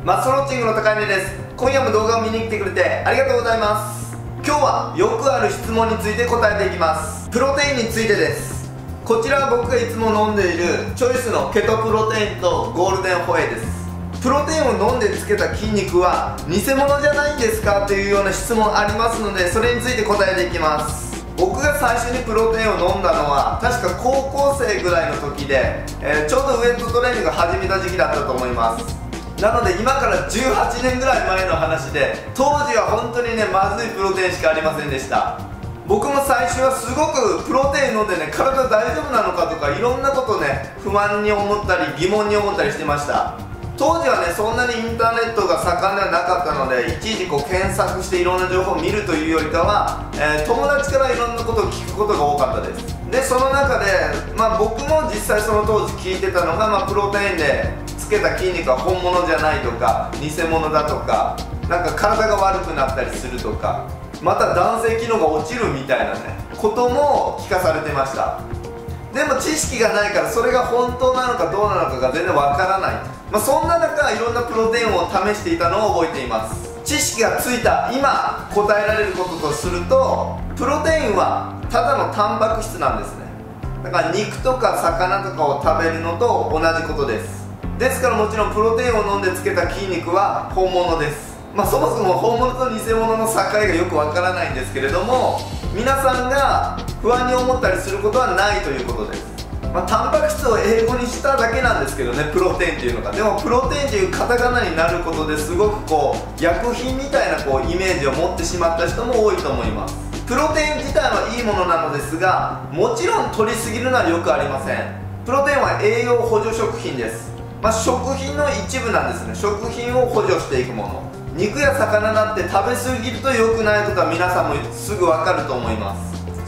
マッスルウォッチングの高根です。今夜も動画を見に来てくれてありがとうございます。今日はよくある質問について答えていきます。プロテインについてです。こちらは僕がいつも飲んでいるチョイスのケトプロテインとゴールデンホエイです。プロテインを飲んでつけた筋肉は偽物じゃないんですかというような質問ありますので、それについて答えていきます。僕が最初にプロテインを飲んだのは確か高校生ぐらいの時で、ちょうどウエットトレーニングを始めた時期だったと思います。なので今から18年ぐらい前の話で、当時は本当にねまずいプロテインしかありませんでした。僕も最初はすごくプロテイン飲んでね、体大丈夫なのかとかいろんなことね不満に思ったり疑問に思ったりしてました。当時はねそんなにインターネットが盛んではなかったので、いちいちこう検索していろんな情報を見るというよりかは、友達からいろんなことを聞くことが多かったです。でその中で、僕も実際その当時聞いてたのが、プロテインでつけた筋肉は本物じゃないとか偽物だとか、なんか体が悪くなったりするとか、また男性機能が落ちるみたいなねことも聞かされてました。でも知識がないからそれが本当なのかどうなのかが全然わからない。そんな中いろんなプロテインを試していたのを覚えています。知識がついた今答えられることとすると、プロテインはただのタンパク質なんですね。だから肉とか魚とかを食べるのと同じことです。ですからもちろんプロテインを飲んでつけた筋肉は本物です。そもそも本物と偽物の境がよくわからないんですけれども、皆さんが不安に思ったりすることはないということです。タンパク質を英語にしただけなんですけどね、プロテインっていうのが。でもプロテインというカタカナになることですごく薬品みたいなイメージを持ってしまった人も多いと思います。プロテイン自体はいいものなのですが、もちろん摂りすぎるのはよくありません。プロテインは栄養補助食品です。食品の一部なんですね。食品を補助していくもの。肉や魚だって食べ過ぎると良くないことは皆さんもすぐ分かると思います。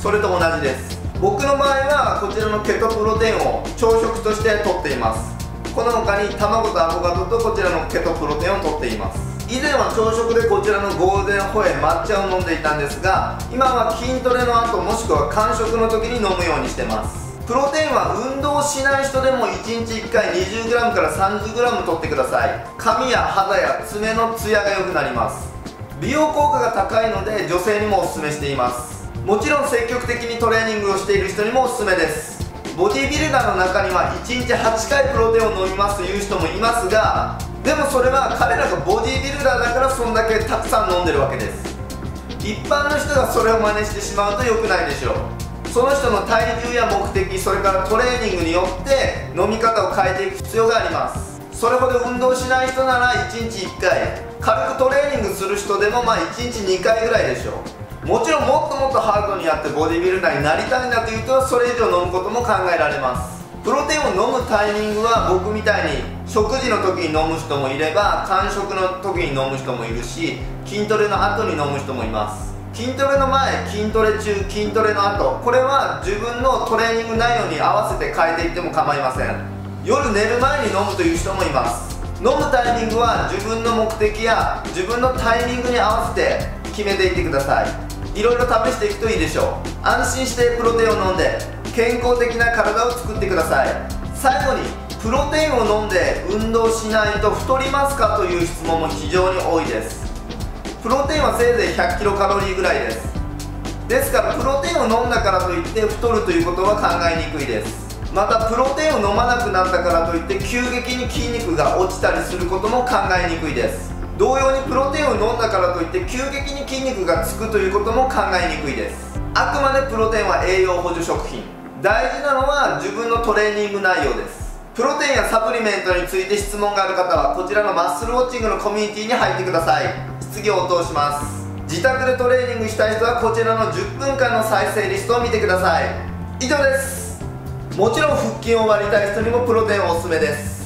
それと同じです。僕の場合はこちらのケトプロテインを朝食として摂っています。この他に卵とアボカドとこちらのケトプロテインを摂っています。以前は朝食でこちらのゴールデンホエイ抹茶を飲んでいたんですが、今は筋トレの後もしくは間食の時に飲むようにしてます。プロテインは運動しない人でも1日1回 20g から 30g 摂ってください。髪や肌や爪のツヤが良くなります。美容効果が高いので女性にもおすすめしています。もちろん積極的にトレーニングをしている人にもおすすめです。ボディビルダーの中には1日8回プロテインを飲みますという人もいますが、でもそれは彼らがボディビルダーだからそんだけたくさん飲んでるわけです。一般の人がそれを真似してしまうと良くないでしょう。その人の体重や目的、それからトレーニングによって飲み方を変えていく必要があります。それほど運動しない人なら1日1回、軽くトレーニングする人でも1日2回ぐらいでしょう。もちろんもっともっとハードにやってボディビルダーになりたいんだという人はそれ以上飲むことも考えられます。プロテインを飲むタイミングは僕みたいに食事の時に飲む人もいれば、間食の時に飲む人もいるし、筋トレの後に飲む人もいます。筋トレの前、筋トレ中、筋トレの後、これは自分のトレーニング内容に合わせて変えていっても構いません。夜寝る前に飲むという人もいます。飲むタイミングは自分の目的や自分のタイミングに合わせて決めていってください。いろいろ試していくといいでしょう。安心してプロテインを飲んで健康的な体を作ってください。最後に、プロテインを飲んで運動しないと太りますかという質問も非常に多いです。プロテインはせいぜい100キロカロリーぐらいです。ですからプロテインを飲んだからといって太るということは考えにくいです。またプロテインを飲まなくなったからといって急激に筋肉が落ちたりすることも考えにくいです。同様にプロテインを飲んだからといって急激に筋肉がつくということも考えにくいです。あくまでプロテインは栄養補助食品。大事なのは自分のトレーニング内容です。プロテインやサプリメントについて質問がある方はこちらのマッスルウォッチングのコミュニティに入ってください。質疑応答します。自宅でトレーニングしたい人はこちらの10分間の再生リストを見てください。以上です。もちろん腹筋を割りたい人にもプロテインおすすめです。